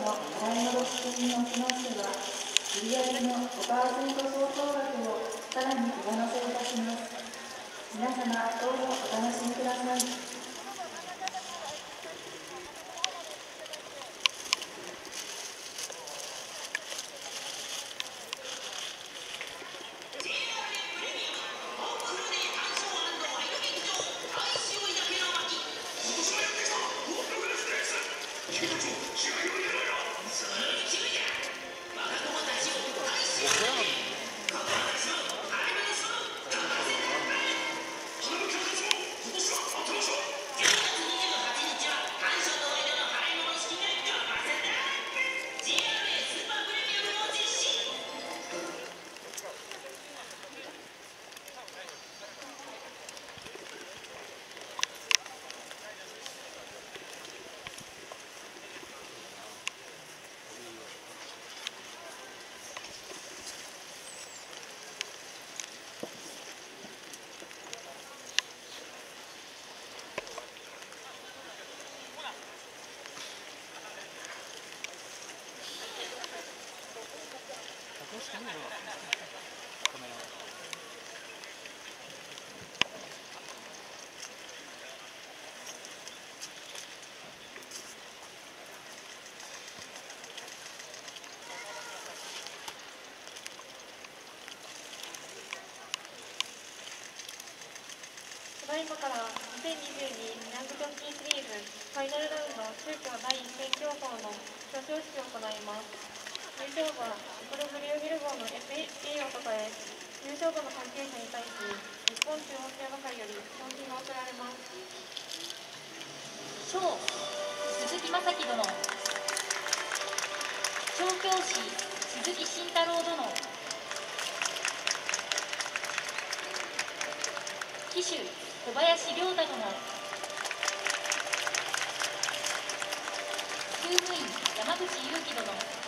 の払い戻し金におきましては、売上の 5% 相当額をさらに上乗せいたします。皆様、どうぞお楽しみください。 ただいまから2022ヤングジョッキーシリーズファイナルラウンド中京第1戦競争の表彰式を行います。優勝馬イコルブリュービル号の FA を抱え、優勝馬の関係者に対し日本中央競馬会より賞金が贈られます。 賞鈴木正樹殿、調教師鈴木慎太郎殿、騎手小林亮太殿、厩務員山口祐樹殿、